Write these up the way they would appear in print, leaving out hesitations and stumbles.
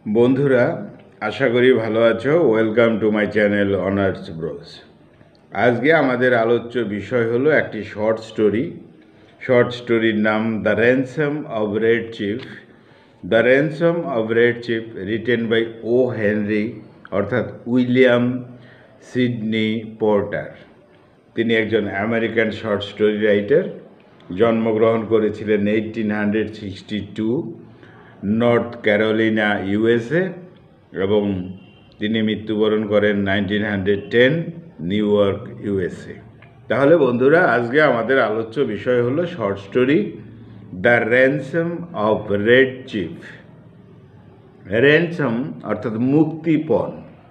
বন্ধুরা, আশা করি ভালো আছো। Welcome to my channel honours bros. আজকে আমাদের আলোচ্য বিষয় হলো একটি শর্ট স্টোরির নাম the ransom of Red Chief. The ransom of Red Chief written by O Henry অর্থাৎ উইলিয়াম সিডনি পোর্টার। তিনি একজন আমেরিকান শর্ট স্টোরি রাইটার। জন্মগ্রহণ করেছিলেন 1862 নর্থ ক্যারোলিনা ইউএসএ এবং তিনি মৃত্যুবরণ করেন 1910 নিউ ইয়র্ক ইউএসএ। তাহলে বন্ধুরা, আজকে আমাদের আলোচ্য বিষয় হলো short story the ransom of Red Chief. Ransom অর্থাৎ মুক্তিপণ।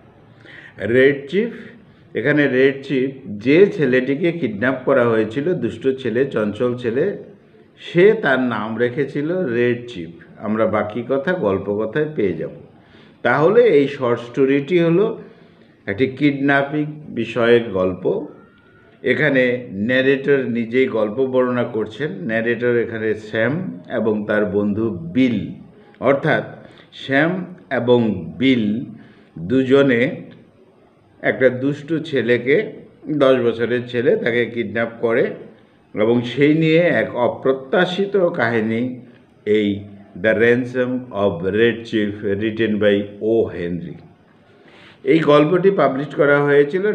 রেড চিফ, এখানে রেড চিফ যে ছেলেটিকে কিডন্যাপ করা হয়েছিল, দুষ্ট ছেলে, চঞ্চল ছেলে, সে তার নাম রেখেছিল রেড চিফ। আমরা বাকি কথা গল্প কথায় পেয়ে যাব। তাহলে এই শর্ট স্টোরিটি হলো একটি কিডন্যাপিং বিষয়ক গল্প। এখানে ন্যারেটর নিজেই গল্প বর্ণনা করছেন। ন্যারেটর এখানে স্যাম এবং তার বন্ধু বিল, অর্থাৎ স্যাম এবং বিল দুজনে একটা দুষ্ট ছেলেকে, 10 বছরের ছেলে, তাকে কিডন্যাপ করে এবং সেই নিয়ে এক অপ্রত্যাশিত কাহিনী এই the ransom of Red Chief written by O Henry. এই গল্পটি পাবলিশ করা হয়েছিল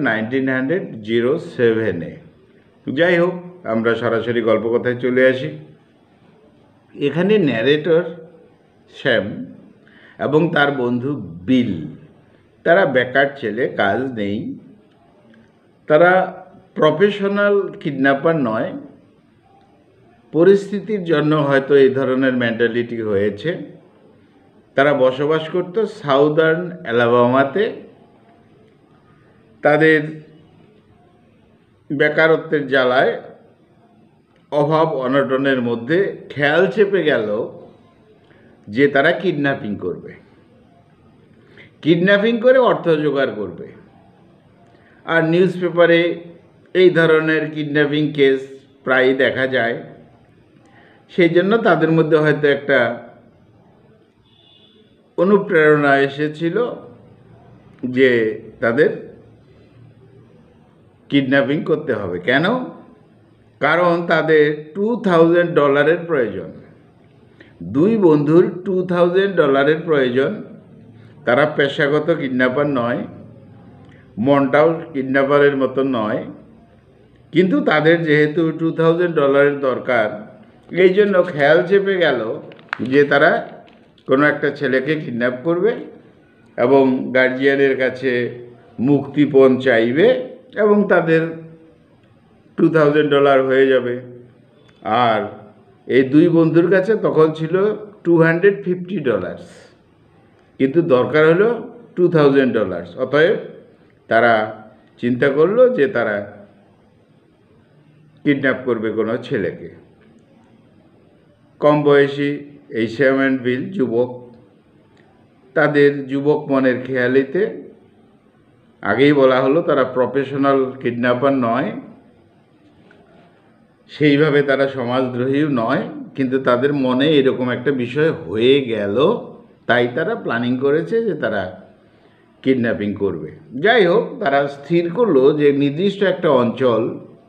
1907-এ। যাই হোক, আমরা সরাসরি গল্প কথায় চলে আসি। এখানে ন্যারেটর স্যাম এবং তার বন্ধু বিল, তারা বেকার ছেলে, কাজ নেই। তারা প্রফেশনাল কিডন্যাপার নয়, পরিস্থিতির জন্য হয়তো এই ধরনের মেন্টালিটি হয়েছে। তারা বসবাস করত সাউদার্ন অ্যালাবামাতে। তাদের বেকারত্বের জ্বালায়, অভাব অনটনের মধ্যে খেয়াল চেপে গেল যে তারা কিডন্যাপিং করবে, কিডন্যাপিং করে অর্থ জোগাড় করবে। আর নিউজ পেপারে এই ধরনের কিডন্যাপিং কেস প্রায়ই দেখা যায়। সেই জন্য তাদের মধ্যে হয়তো একটা অনুপ্রেরণা এসেছিল যে তাদের কিডন্যাপিং করতে হবে। কেন? কারণ তাদের $2000 প্রয়োজন। দুই বন্ধুর $2000 প্রয়োজন। তারা পেশাগত কিডন্যাপার নয়, মনটাও কিডন্যাপারের মতো নয়, কিন্তু তাদের যেহেতু $2000 দরকার, এই জন্য খেয়াল চেপে গেল যে তারা কোনো একটা ছেলেকে কিডন্যাপ করবে এবং গার্জিয়ানের কাছে মুক্তিপণ চাইবে এবং তাদের $2000 হয়ে যাবে। আর এই দুই বন্ধুর কাছে তখন ছিল $250, কিন্তু দরকার হলো $2000। অতএব তারা চিন্তা করলো যে তারা কিডন্যাপ করবে কোনো ছেলেকে। কম বয়সী এই স্যাম অ্যান্ড বিল যুবক। তাদের যুবক মনের খেয়ালিতে, আগেই বলা হলো তারা প্রফেশনাল কিডন্যাপার নয়, সেইভাবে তারা সমাজদ্রোহীও নয়, কিন্তু তাদের মনে এরকম একটা বিষয় হয়ে গেল, তাই তারা প্ল্যানিং করেছে যে তারা কিডন্যাপিং করবে। যাই হোক, তারা স্থির করলো যে নির্দিষ্ট একটা অঞ্চল,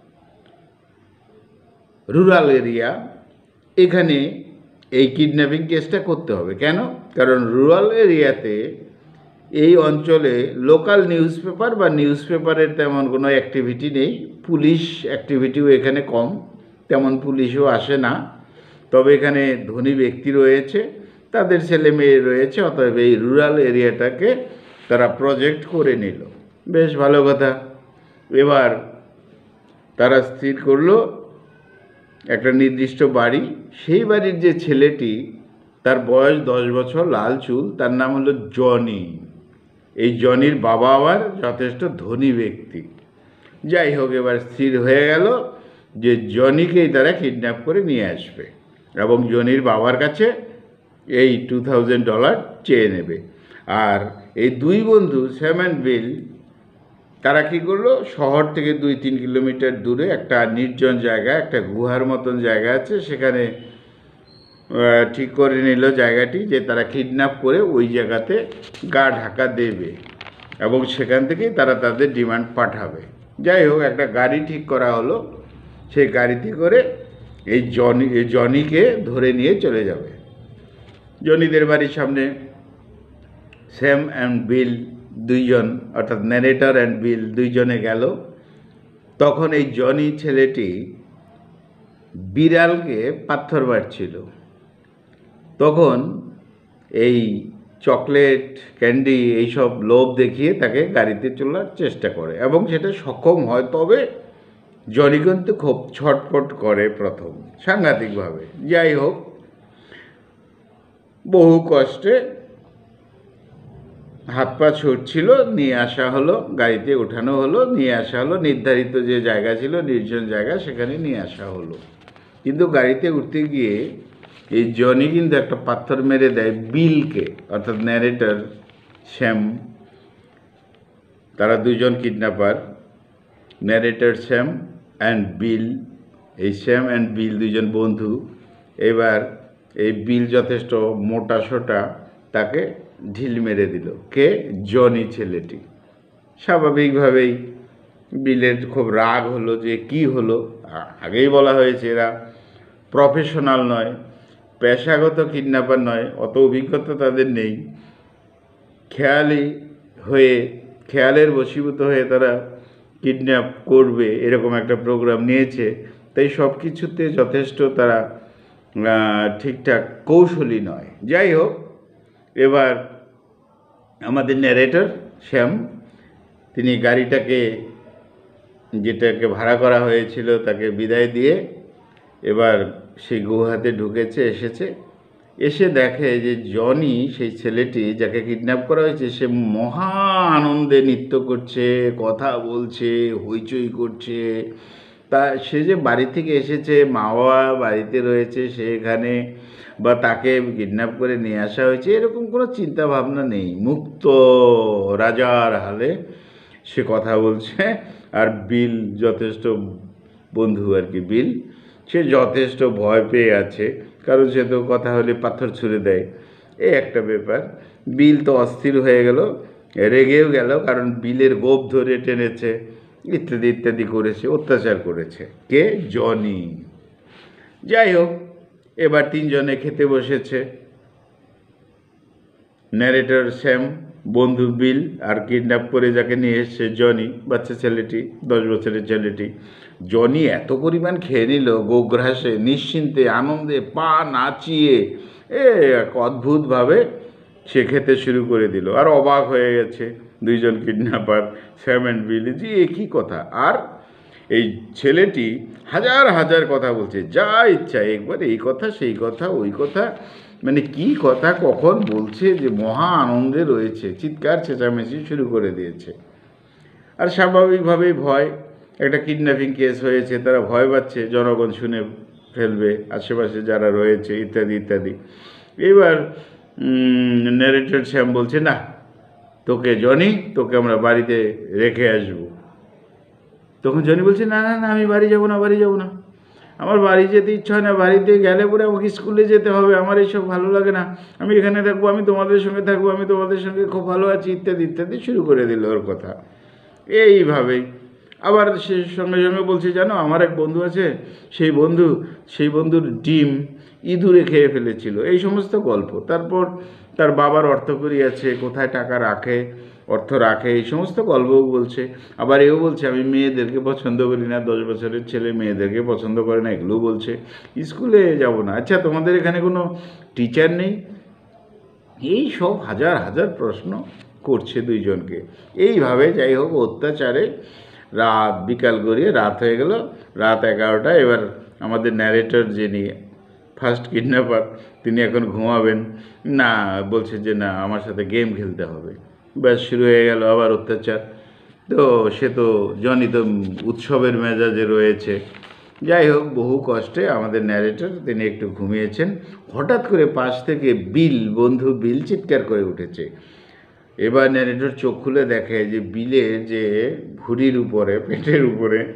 রুরাল এরিয়া, এখানে এই কিডন্যাপিং কেসটা করতে হবে। কেন? কারণ রুরাল এরিয়াতে, এই অঞ্চলে লোকাল নিউজ পেপারের তেমন কোনো অ্যাক্টিভিটি নেই। পুলিশ অ্যাক্টিভিটিও এখানে কম, তেমন পুলিশও আসে না। তবে এখানে ধনী ব্যক্তি রয়েছে, তাদের ছেলে মেয়ে রয়েছে। অতএব এই রুরাল এরিয়াটাকে তারা প্রজেক্ট করে নিল। বেশ ভালো কথা। এবার তারা স্থির করলো একটা নির্দিষ্ট বাড়ি। সেই বাড়ির যে ছেলেটি, তার বয়স 10 বছর, লাল চুল, তার নাম হলো জনি। এই জনির বাবা আবার যথেষ্ট ধনী ব্যক্তি। যাই হোক, এবার স্থির হয়ে গেল যে জনিকেই তারা কিডন্যাপ করে নিয়ে আসবে এবং জনির বাবার কাছে এই $2000 চেয়ে নেবে। আর এই দুই বন্ধু স্যাম অ্যান্ড বিল, তারা কী করলো, শহর থেকে 2-3 কিলোমিটার দূরে একটা নির্জন জায়গা, একটা গুহার মতন জায়গা আছে, সেখানে ঠিক করে নিল জায়গাটি যে তারা কিডন্যাপ করে ওই জায়গাতে গা ঢাকা দেবে এবং সেখান থেকেই তারা তাদের ডিমান্ড পাঠাবে। যাই হোক, একটা গাড়ি ঠিক করা হলো, সেই গাড়িতে করে এই জনিকে ধরে নিয়ে চলে যাবে। জনিদের বাড়ির সামনে স্যাম অ্যান্ড বিল দুইজন, অর্থাৎ ন্যারেটর অ্যান্ড বিল দুইজনে গেল। তখন এই জনি ছেলেটি বিড়ালকে পাথর মারছিল। তখন এই চকলেট, ক্যান্ডি এইসব লোভ দেখিয়ে তাকে গাড়িতে তোলার চেষ্টা করে এবং সেটা সক্ষম হয়। তবে জনি কিন্তু খুব ছটফট করে প্রথম, সাংঘাতিকভাবে। যাই হোক, বহু কষ্টে হাত পা ছুটছিল, নিয়ে আসা হলো, গাড়িতে ওঠানো হলো, নিয়ে আসা হলো, নির্ধারিত যে জায়গা ছিল, নির্জন জায়গা, সেখানে নিয়ে আসা হলো। কিন্তু গাড়িতে উঠতে গিয়ে এই জনি কিন্তু একটা পাথর মেরে দেয় বিলকে, অর্থাৎ ন্যারেটর শ্যাম। তারা দুজন kidnapper, narrator Sam and Bill. এই শ্যাম অ্যান্ড বিল দুজন বন্ধু। এবার এই বিল যথেষ্ট মোটা সোটা, তাকে ঢিল মেরে দিল। কে? জনি ছেলেটি। স্বাভাবিকভাবেই বিলের খুব রাগ হলো যে কি হলো। আগেই বলা হয়েছে এরা প্রফেশনাল নয়, পেশাগত কিডন্যাপার নয়, অত অভিজ্ঞতা তাদের নেই। খেয়ালের বশীভূত হয়ে তারা কিডন্যাপ করবে এরকম একটা প্রোগ্রাম নিয়েছে। তাই সব কিছুতে যথেষ্ট তারা ঠিকঠাক কৌশলী নয়। যাই হোক, এবার আমাদের ন্যারেটর শ্যাম, তিনি গাড়িটাকে, যেটাকে ভাড়া করা হয়েছিল, তাকে বিদায় দিয়ে এবার সেই গুহাতে ঢুকেছে, এসে দেখে যে জনি, সেই ছেলেটি যাকে কিডন্যাপ করা হয়েছে, সে মহা আনন্দে নৃত্য করছে, কথা বলছে, হইচই করছে। তা সে যে বাড়ি থেকে এসেছে, মা বাবা বাড়িতে রয়েছে, সেখানে বা তাকে কিডন্যাপ করে নিয়ে আসা হয়েছে, এরকম কোনো চিন্তা ভাবনা নেই। মুক্ত রাজার হালে সে কথা বলছে। আর বিল যথেষ্ট বন্ধু আর কি, বিল, সে যথেষ্ট ভয় পেয়ে আছে, কারণ সে তো কথা হলে পাথর ছুঁড়ে দেয়, এই একটা ব্যাপার। বিল তো অস্থির হয়ে গেল, রেগেও গেল, কারণ বিলের গোপ ধরে টেনেছে, ইত্যাদি ইত্যাদি করেছে, অত্যাচার করেছে। কে? জনি। যাই হোক, এবার তিনজনে খেতে বসেছে, ন্যারেটর শ্যাম, বন্ধু বিল, আর কিডন্যাপ করে যাকে নিয়ে এসছে জনি, বাচ্চা ছেলেটি, 10 বছরের ছেলেটি। জনি এত পরিমাণ খেয়ে নিল, গোগ্রাসে, নিশ্চিন্তে, আনন্দে, পা নাচিয়ে, এক অদ্ভুতভাবে সে খেতে শুরু করে দিল। আর অবাক হয়ে গেছে দুইজন কিডন্যাপার, শ্যাম অ্যান্ড বিল, যে একই কথা। আর এই ছেলেটি হাজার হাজার কথা বলছে, যা ইচ্ছা, একবার এই কথা, সেই কথা, ওই কথা, মানে কি কথা কখন বলছে, যে মহা আনন্দে রয়েছে, চিৎকার চেঁচামেচি শুরু করে দিয়েছে। আর স্বাভাবিকভাবেই ভয়, একটা কিডন্যাপিং কেস হয়েছে, তারা ভয় পাচ্ছে, জনগণ শুনে ফেলবে, আশেপাশে যারা রয়েছে, ইত্যাদি ইত্যাদি। এবার ন্যারেটর শ্যাম বলছে, না, তোকে জনি, তোকে আমরা বাড়িতে রেখে আসবো। তখন জনি বলছে, না না না, আমি বাড়ি যাব না, আমার বাড়ি যেতে ইচ্ছা হয় না, বাড়িতে গেলে পরে আমাকে স্কুলে যেতে হবে, আমার এইসব ভালো লাগে না, আমি এখানে থাকবো, আমি তোমাদের সঙ্গে থাকবো, আমি তোমাদের সঙ্গে খুব ভালো আছি, ইত্যাদি ইত্যাদি শুরু করে দিল ওর কথা। এইভাবেই আবার সে সঙ্গে সঙ্গে বলছে, জানো, আমার এক বন্ধু আছে, সেই বন্ধুর ডিম ইঁদুরে খেয়ে ফেলেছিল, এই সমস্ত গল্প। তারপর তার বাবার অর্থকড়ি আছে, কোথায় টাকা রাখে, অর্থ রাখে, এই সমস্ত গল্পও বলছে। আবার এও বলছে, আমি মেয়েদেরকে পছন্দ করি না, 10 বছরের ছেলে মেয়েদেরকে পছন্দ করে না, এগুলোও বলছে। স্কুলে যাব না, আচ্ছা তোমাদের এখানে কোনো টিচার নেই, এই সব হাজার হাজার প্রশ্ন করছে দুইজনকে। এইভাবে যাই হোক, অত্যাচারে রাত, বিকাল গড়িয়ে রাত হয়ে গেল, রাত 11টা। এবার আমাদের ন্যারেটর, যিনি ফার্স্ট কিডন্যাপার, তিনি এখন ঘুমাবেন না, বলছে যে না, আমার সাথে গেম খেলতে হবে। ব্যাস, শুরু হয়ে গেল আবার অত্যাচার। তো সে তো জনি তো উৎসবের মেজাজে রয়েছে। যাই হোক, বহু কষ্টে আমাদের ন্যারেটর, তিনি একটু ঘুমিয়েছেন। হঠাৎ করে পাশ থেকে বন্ধু বিল চিৎকার করে উঠেছে। এবার ন্যারেটর চোখ খুলে দেখে যে বিলের যে ভুঁড়ির উপরে, পেটের উপরে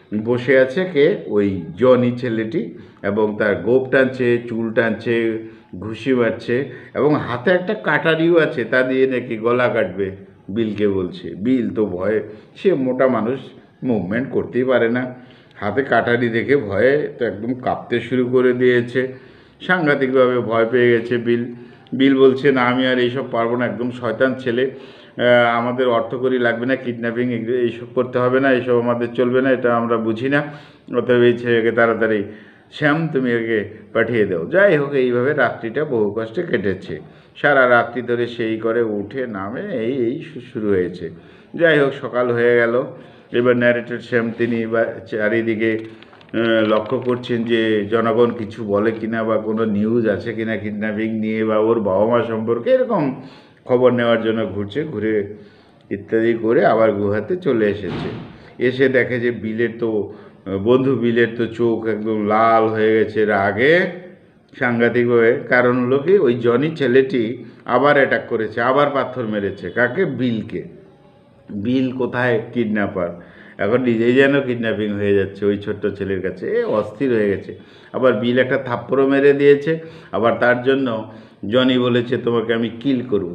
বসে আছে কে, ওই জনি ছেলেটি, এবং তার গোপ টানছে, চুল টানছে, ঘুষি মারছে, এবং হাতে একটা কাটারিও আছে, তা দিয়ে নাকি গলা কাটবে বিলকে বলছে। বিল তো ভয়ে, সে মোটা মানুষ, মুভমেন্ট করতেই পারে না, হাতে কাটারি দেখে ভয়ে তো একদম কাঁপতে শুরু করে দিয়েছে, সাংঘাতিকভাবে ভয় পেয়ে গেছে বিল। বিল বলছে, না আমি আর এইসব পারবো না, একদম শয়তান ছেলে, আমাদের অর্থকরী লাগবে না, কিডন্যাপিং এইসব করতে হবে না, এইসব আমাদের চলবে না, এটা আমরা বুঝি না, অতএব এই ছেলেকে তাড়াতাড়ি, শ্যাম তুমি একে পাঠিয়ে দাও। যাই হোক, এইভাবে রাত্রিটা বহু কষ্টে কেটেছে। সারা রাত্রি ধরে সেই করে উঠে নামে, এই এই শুরু হয়েছে। যাই হোক, সকাল হয়ে গেল। এবার ন্যারেটর শ্যাম তিনি বা চারিদিকে লক্ষ্য করছেন যে জনগণ কিছু বলে কিনা, বা কোনো নিউজ আছে কিনা কিডন্যাপিং নিয়ে, বা ওর বাবা মা সম্পর্কে, এরকম খবর নেওয়ার জন্য ঘুরছে, ঘুরে ইত্যাদি করে আবার গুহাতে চলে এসেছে। এসে দেখে যে বিলের তো বন্ধু বিলের তো চোখ একদম লাল হয়ে গেছে রাগে সাংঘাতিকভাবে। কারণ হলো কি, ওই জনি ছেলেটি আবার অ্যাটাক করেছে, আবার পাথর মেরেছে। কাকে? বিলকে। বিল কোথায় কিডন্যাপার, এখন নিজেই যেন কিডন্যাপিং হয়ে যাচ্ছে ওই ছোট্ট ছেলের কাছে, অস্থির হয়ে গেছে। আবার বিল একটা থাপ্পড়ও মেরে দিয়েছে, আবার তার জন্য জনি বলেছে তোমাকে আমি কিল করব,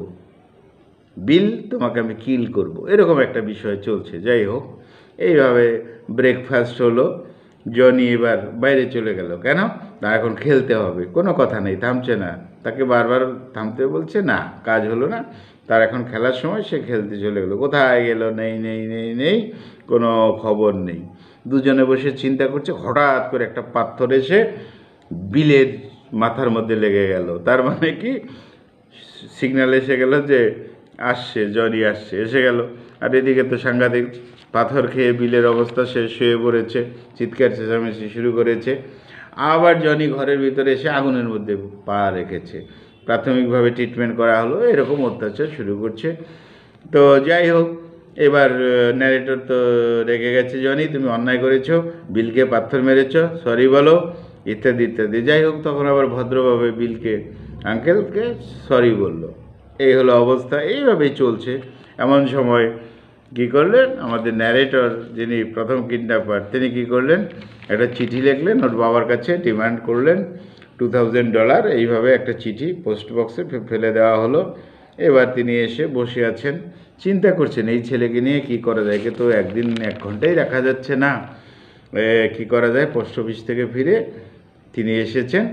বিল তোমাকে আমি কিল করব, এরকম একটা বিষয় চলছে। যাই হোক, এইভাবে ব্রেকফাস্ট হলো। জনি এবার বাইরে চলে গেল। কেন? তার এখন খেলতে হবে, কোনো কথা নেই, থামছে না, তাকে বারবার থামতে বলছে, না কাজ হলো না, তার এখন খেলার সময়, সে খেলতে চলে গেলো। কোথায় গেল? নেই নেই নেই নেই, কোনো খবর নেই। দুজনে বসে চিন্তা করছে, হঠাৎ করে একটা পাথর এসে বিলের মাথার মধ্যে লেগে গেল। তার মানে কি, সিগন্যাল এসে গেল যে আসছে, জনি আসছে, এসে গেল। আর এদিকে তো সাংঘাতিক পাথর খেয়ে বিলের অবস্থা শেষ, শুয়ে পড়েছে, চিৎকার চেঁচামেচি শুরু করেছে। আবার জনি ঘরের ভিতরে এসে আগুনের মধ্যে পা রেখেছে। প্রাথমিকভাবে ট্রিটমেন্ট করা হলো, এরকম অত্যাচার শুরু করছে। তো যাই হোক, এবার ন্যারেটর তো রেগে গেছে, জনি তুমি অন্যায় করেছো, বিলকে পাথর মেরেছ, সরি বলো, ইত্যাদি ইত্যাদি। যাই হোক, তখন আবার ভদ্রভাবে বিলকে, আঙ্কেলকে সরি বলল। এই হলো অবস্থা, এইভাবেই চলছে। এমন সময় কী করলেন আমাদের ন্যারেটর, যিনি প্রথম কিডন্যাপার, তিনি কী করলেন, একটা চিঠি লিখলেন ওর বাবার কাছে, ডিমান্ড করলেন $2000। এইভাবে একটা চিঠি পোস্ট বক্সে ফেলে দেওয়া হলো। এবার তিনি এসে বসে আছেন, চিন্তা করছেন এই ছেলেকে নিয়ে কী করা যায়, একে তো একদিন 1 ঘন্টাই রাখা যাচ্ছে না, কী করা যায়। পোস্ট অফিস থেকে ফিরে তিনি এসেছেন,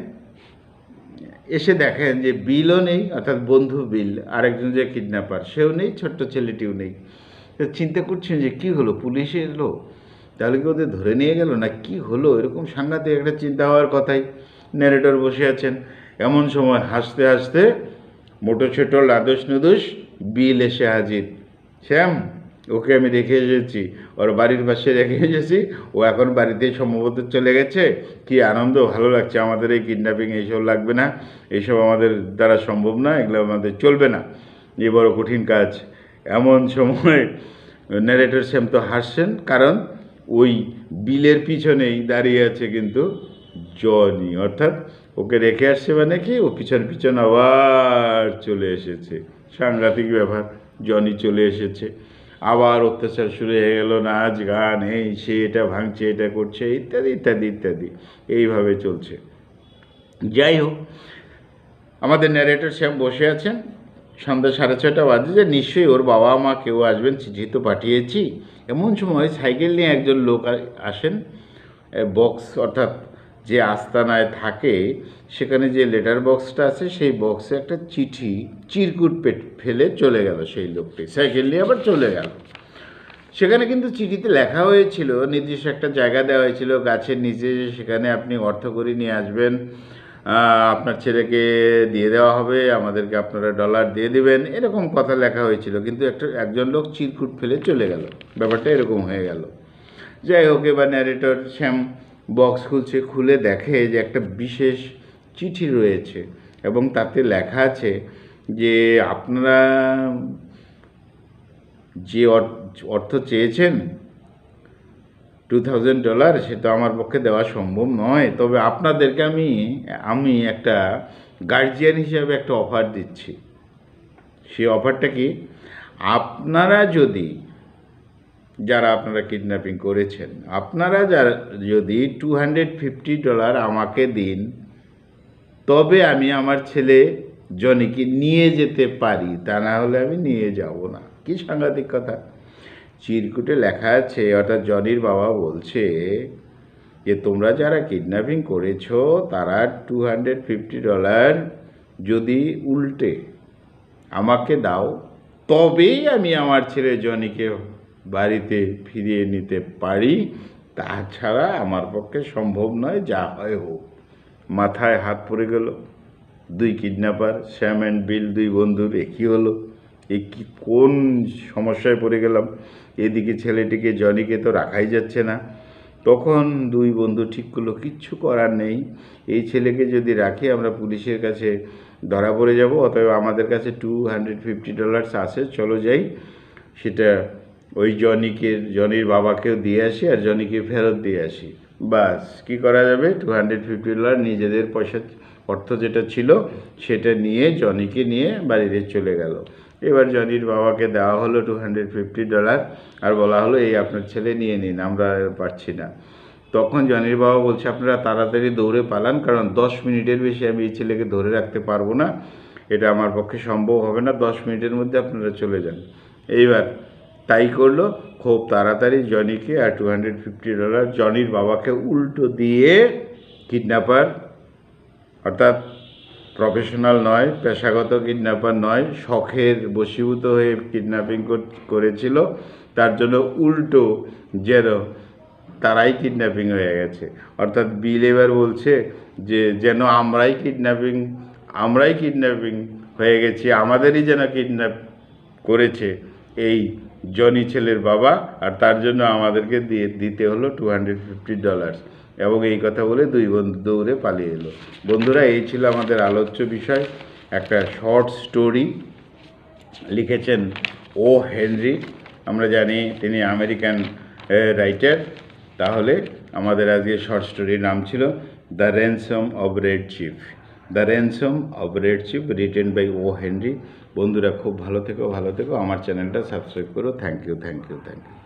এসে দেখেন যে বিলও নেই, অর্থাৎ বন্ধু বিল, আরেকজন যে কিডন্যাপার সেও নেই, ছোট্ট ছেলেটিও নেই। তো চিন্তা করছেন যে কী হলো, পুলিশ এলো, তাহলে কি ওদের ধরে নিয়ে গেল, না কি হলো, এরকম সাংঘাতিক একটা চিন্তা হওয়ার কথাই। ন্যারেটর বসে আছেন, এমন সময় হাসতে হাসতে মোটো ছোটো লাদুস নুদুস বিল এসে হাজির। শ্যাম, ওকে আমি রেখে এসেছি, ওর বাড়ির পাশে রেখে এসেছি, ও এখন বাড়িতেই সম্ভবত চলে গেছে। কি আনন্দ, ভালো লাগছে, আমাদের এই কিডন্যাপিং এইসব লাগবে না, এইসব আমাদের দ্বারা সম্ভব না, এগুলো আমাদের চলবে না, এ বড় কঠিন কাজ। এমন সময় ন্যারেটর শ্যাম তো হাসছেন, কারণ ওই বিলের পিছনেই দাঁড়িয়ে আছে কিন্তু জনি, অর্থাৎ ওকে রেখে আসছে, মানে কি ও পিছন পিছন আবার চলে এসেছে। সাংঘাতিক ব্যাপার, জনি চলে এসেছে, আবার অত্যাচার শুরু হয়ে গেল, নাচ গান, এই সে এটা ভাঙছে, এটা করছে, ইত্যাদি ইত্যাদি ইত্যাদি, এইভাবে চলছে। যাই হোক, আমাদের ন্যারেটর শ্যাম বসে আছেন, সন্ধ্যা 6:30 বাজে, যে নিশ্চয়ই ওর বাবা মা কেউ আসবেন, চিঠি তো পাঠিয়েছি। এমন সময় সাইকেল নিয়ে একজন লোক আসেন, বক্স, অর্থাৎ যে আস্তানায় থাকে সেখানে যে লেটার বক্সটা আছে, সেই বক্সে একটা চিঠি চিরকুট ফেলে চলে গেল। সেই লোকটি সাইকেল নিয়ে আবার চলে গেল। সেখানে কিন্তু চিঠিতে লেখা হয়েছিল, নির্দিষ্ট একটা জায়গা দেওয়া হয়েছিল গাছের নিচে, সেখানে আপনি অর্থকরী নিয়ে আসবেন, আপনার ছেলেকে দিয়ে দেওয়া হবে, আমাদেরকে আপনারা ডলার দিয়ে দেবেন, এরকম কথা লেখা হয়েছিল। কিন্তু একজন লোক চিরকুট ফেলে চলে গেল, ব্যাপারটা এরকম হয়ে গেল। যাই হোক, এবার ন্যারেটর শ্যাম বক্স খুলছে, খুলে দেখে যে একটা বিশেষ চিঠি রয়েছে, এবং তাতে লেখা আছে যে আপনারা যে অর্থ চেয়েছেন $2000, সেটা আমার পক্ষে দেওয়া সম্ভব নয়, তবে আপনাদেরকে আমি একটা গার্জিয়ান হিসাবে একটা অফার দিচ্ছি। সেই অফারটা কি, আপনারা যদি যারা আপনারা কিডন্যাপিং করেছেন, আপনারা যারা যদি $250 আমাকে দিন, তবে আমি আমার ছেলে জনিকে নিয়ে যেতে পারি, তা না হলে আমি নিয়ে যাব না। কি সাংঘাতিক কথা! চিরকুটে লেখা আছে, অর্থাৎ জনির বাবা বলছে যে তোমরা যারা কিডন্যাপিং করেছো তারা $250 যদি উল্টে আমাকে দাও, তবেই আমি আমার ছেলে জনিকে বাড়িতে ফিরিয়ে নিতে পারি, তাছাড়া আমার পক্ষে সম্ভব নয়, যা হয় হোক। মাথায় হাত পড়ে গেল। দুই কিডন্যাপার, শ্যাম অ্যান্ড বিল, দুই বন্ধুর একই হলো। এই কি কোন সমস্যায় পড়ে গেলাম! এদিকে ছেলেটিকে জনিকে তো রাখাই যাচ্ছে না। তখন দুই বন্ধু ঠিক করলো কিচ্ছু করার নেই, এই ছেলেকে যদি রাখি আমরা পুলিশের কাছে ধরা পড়ে যাব, অতএব আমাদের কাছে $250 আছে, চলো যাই, সেটা ওই জনির বাবাকেও দিয়ে আসি আর জনিকে ফেরত দিয়ে আসি। বাস, কি করা যাবে, $250 নিজেদের পয়সা অর্থ যেটা ছিল সেটা নিয়ে জনিকে নিয়ে বাড়িতে চলে গেল। এবার জনির বাবাকে দেওয়া হলো $250 আর বলা হলো এই আপনার ছেলে নিয়ে নিন, আমরা পারছি না। তখন জনির বাবা বলছে আপনারা তাড়াতাড়ি দৌড়ে পালান, কারণ 10 মিনিটের বেশি আমি এই ছেলেকে ধরে রাখতে পারবো না, এটা আমার পক্ষে সম্ভব হবে না, 10 মিনিটের মধ্যে আপনারা চলে যান। এইবার তাই করলো, খুব তাড়াতাড়ি জনিকে আর $250 জনির বাবাকে উল্টো দিয়ে কিডন্যাপার, অর্থাৎ প্রফেশনাল নয়, পেশাগত কিডন্যাপার নয়, শখের বশীভূত হয়ে কিডন্যাপিং করেছিল, তার জন্য উল্টো যেন তারাই কিডন্যাপিং হয়ে গেছে। অর্থাৎ বিল এবার বলছে যে যেন আমরাই কিডন্যাপিং হয়ে গেছি, আমাদেরই যেন কিডন্যাপ করেছে এই জনি ছেলের বাবা, আর তার জন্য আমাদেরকে দিতে হলো $250। এবং এই কথা বলে দুই বন্ধু দৌড়ে পালিয়ে এলো। বন্ধুরা, এই ছিল আমাদের আলোচ্য বিষয়, একটা শর্ট স্টোরি লিখেছেন ও হেনরি। আমরা জানি তিনি আমেরিকান রাইটার। তাহলে আমাদের আজকে শর্ট স্টোরির নাম ছিল the ransom of Red Chief. The ransom of Red Chief, written by O Henry. বন্ধুরা, খুব ভালো থেকো। আমার চ্যানেলটা সাবস্ক্রাইব করো। Thank you.